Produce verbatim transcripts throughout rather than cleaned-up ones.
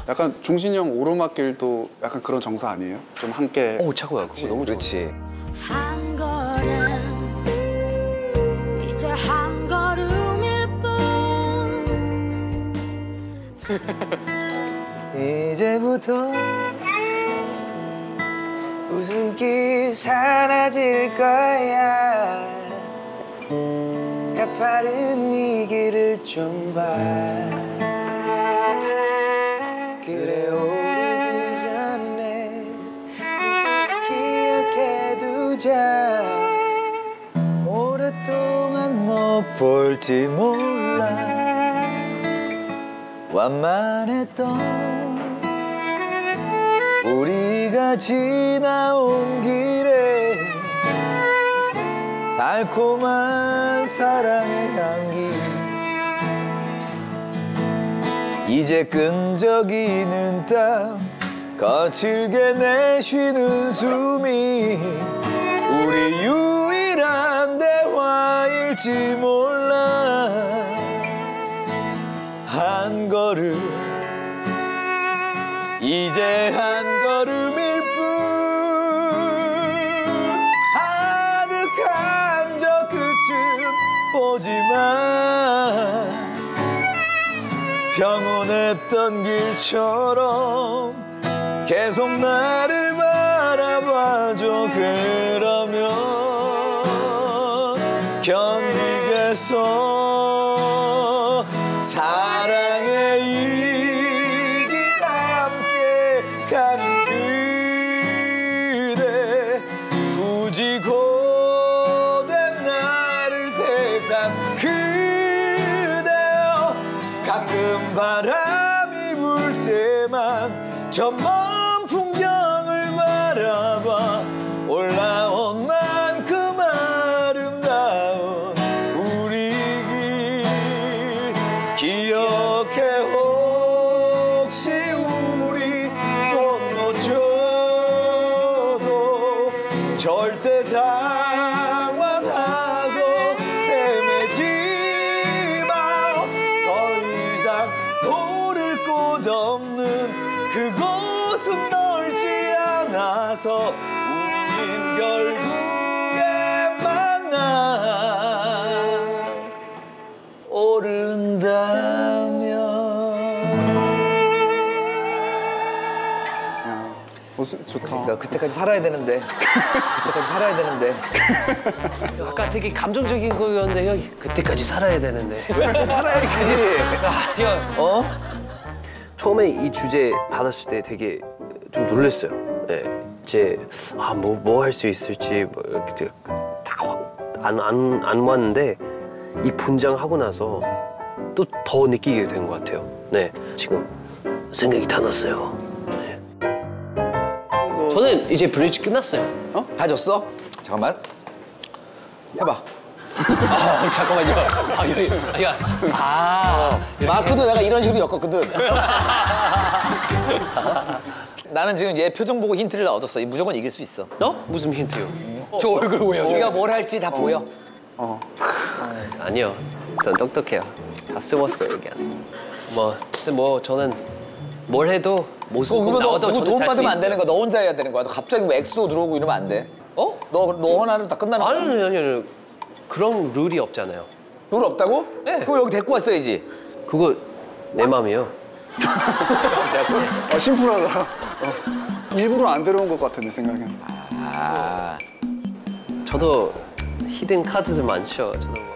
약간 종신이 형 오르막길도 약간 그런 정서 아니에요? 좀 함께. 오 차고야. 그거 너무 그렇지. 한 걸음 이제 한 걸음일 뿐 이제부터 웃음기 사라질 거야. 가파른 이 길을 좀 봐. 그래 오르기 전에 기억해두자. 오랫동안 못 볼지 몰라. 완만했던 우리가 지나온 길에 달콤한 사랑의 향기. 이제 끈적이는 땀 거칠게 내쉬는 숨이 우리 유일한 대화일지 몰라. 한 걸음 이제 한 걸음일 뿐. 아득한 저 끝은 보지만 평온했던 길처럼 계속 나를 바라봐줘. 그러면 견디겠어. 사랑의 이 길 함께 가는 그대. 굳이 고된 나를 택한 그대여. 가끔 바람이 불 때만 저 먼 풍경을 바라봐. 올라온 만큼 아름다운 우리 길 기억해. 혹시 우리 또 놓쳐도 절대 당황하고 헤매지 마. 더 이상 오를 곳 없는 그곳은 넓지 않아서 우린 결국에 만나 오른다면. 어, 좋다. 그러니까 그때까지 살아야 되는데. 그때까지 살아야 되는데. 아까 되게 감정적인 거였는데 형 그때까지 살아야 되는데. 살아야지. 아, 형. 어? 처음에 이 주제 받았을 때 되게 좀 놀랐어요. 네, 이제 아 뭐 뭐 할 수 있을지 뭐 이렇게 다안 안 안 왔는데 이 분장 하고 나서 또 더 느끼게 된 것 같아요. 네, 지금 생각이 다 났어요. 네. 저는 이제 브릿지 끝났어요. 어? 다 줬어? 잠깐만. 해봐. 아, 잠깐만요. 아, 여기, 야, 아. 마크도 내가 이런 식으로 엮었거든. 나는 지금 얘 표정 보고 힌트를 얻었어. 무조건 이길 수 있어. 너? 무슨 힌트요? 저 얼굴 보여. 우리가 뭘 할지 다 보여. 어. 아니요. 전 똑똑해요. 다 쓰웠어요, 그냥. 뭐, 근데 뭐 저는 뭘 해도 모습 그거 나와도 너, 저는 돈 자신 받으면 안 있어요. 되는 거야. 너 혼자 해야 되는 거야. 너 갑자기 뭐 엑소 들어오고 이러면 안 돼. 어? 너, 너 하나는 다 끝나는 거야. 아니, 아니, 아니. 그런 룰이 없잖아요. 돈 없다고? 네. 그거 여기 데리고 왔어야지. 그거 내 맘이요. 어, 심플하다. 어. 일부러 안 데려온 것 같아, 내 생각엔. 아. 저도 히든 카드들 많죠. 저도 뭐.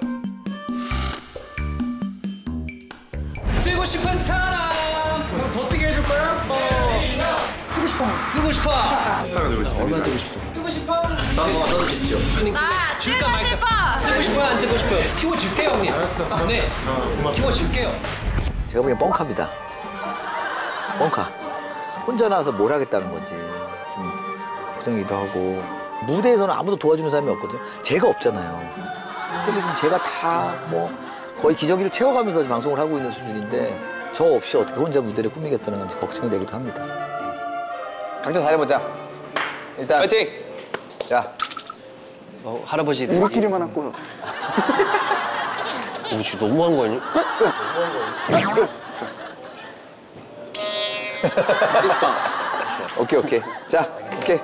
뛰고 싶은 사람. 더 뛰게 해줄 거야? 어. 뛰고 싶어. 뛰고 싶어. 스타가 되고 싶어. 얼마나 뛰고 싶어? 뛰고 싶어. 저거 써주십시오. 아, 줄까 뛰고 말까? 싶어. 뛰고 싶어요, 안 뛰고 싶어요? 키워줄게요, 형님. 알았어. 네. 키워줄게요. 제가 보기엔 뻥카입니다. 뻥카. 혼자 나와서 뭘 하겠다는 건지 좀 걱정이기도 하고. 무대에서는 아무도 도와주는 사람이 없거든요. 제가 없잖아요. 근데 지금 제가 다 뭐 거의 기저귀를 채워가면서 방송을 하고 있는 수준인데 저 없이 어떻게 혼자 무대를 꾸미겠다는 건지 걱정이 되기도 합니다. 각자 잘해보자. 일단 파이팅! 야. 어, 할아버지들. 우리끼리만 할 거야. 오, 지금 너무한 거 아니야? 오케이 오케이. 자 오케이.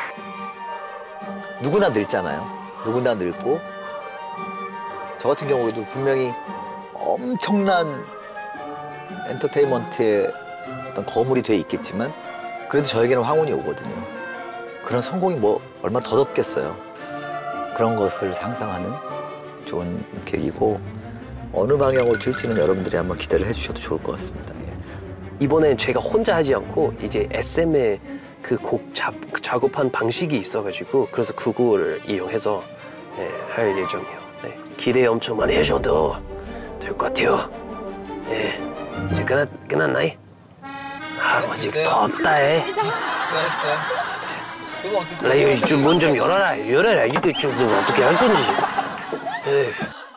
누구나 늙잖아요. 누구나 늙고 저 같은 경우에도 분명히 엄청난 엔터테인먼트의 어떤 거물이 돼 있겠지만 그래도 저에게는 황혼이 오거든요. 그런 성공이 뭐 얼마나 더덥겠어요. 그런 것을 상상하는 좋은 계기고 어느 방향으로 튈지는 여러분들이 한번 기대를 해주셔도 좋을 것 같습니다. 예. 이번엔 제가 혼자 하지 않고 이제 에스엠의 그 곡 작업한 방식이 있어가지고 그래서 그거를 이용해서 예, 할 예정이에요. 네. 기대 엄청 많이 해줘도 될 것 같아요. 예. 이제 끝났, 끝났나이? 아, 아직 덥다 해. 진짜. 나 이거 좀 문 좀 열어라. 열어라. 이거 좀 어떻게 할 건지. 에이.